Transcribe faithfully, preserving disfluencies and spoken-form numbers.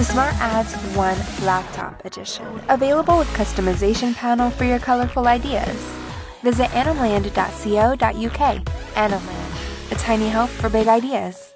Smartads one Laptop Edition, available with customization panel for your colorful ideas. Visit animland dot co dot uk. Animland, a tiny help for big ideas.